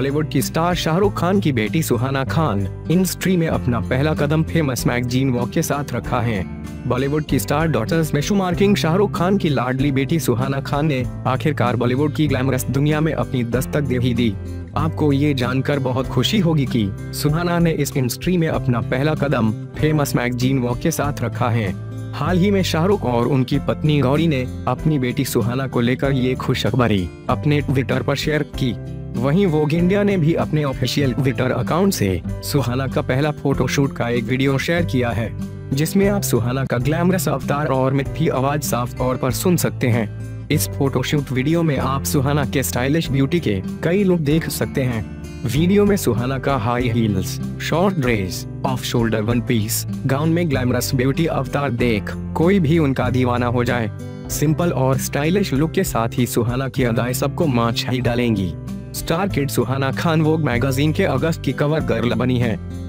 बॉलीवुड की स्टार शाहरुख खान की बेटी सुहाना खान इंडस्ट्री में अपना पहला कदम फेमस मैगजीन वॉग के साथ रखा है। बॉलीवुड की स्टार डॉटर्स में शुमार किंग शाहरुख खान की लाडली बेटी सुहाना खान ने आखिरकार बॉलीवुड की ग्लैमरस दुनिया में अपनी दस्तक दे ही दी। आपको ये जानकर बहुत खुशी होगी कि सुहाना ने इस इंडस्ट्री में अपना पहला कदम फेमस मैगजीन वॉग के साथ रखा है। हाल ही में शाहरुख और उनकी पत्नी गौरी ने अपनी बेटी सुहाना को लेकर ये खुशखबरी अपने ट्विटर पर शेयर की। वहीं वोग इंडिया ने भी अपने ऑफिशियल ट्विटर अकाउंट से सुहाना का पहला फोटोशूट का एक वीडियो शेयर किया है, जिसमें आप सुहाना का ग्लैमरस अवतार और मीठी आवाज साफ तौर पर सुन सकते हैं। इस फोटोशूट वीडियो में आप सुहाना के स्टाइलिश ब्यूटी के कई लुक देख सकते हैं। वीडियो में सुहाना का high heels, short dress, off shoulder one piece gown में ग्लैमरस ब्यूटी अवतार देख कोई भी उनका दीवाना हो जाए। सिंपल और स्टाइलिश लुक के साथ ही सुहाना की अदाएं सबको मांच ही डालेंगी। Star kid Suhana Khan Vogue magazine के अगस्त की कवर गर्ल बनी है।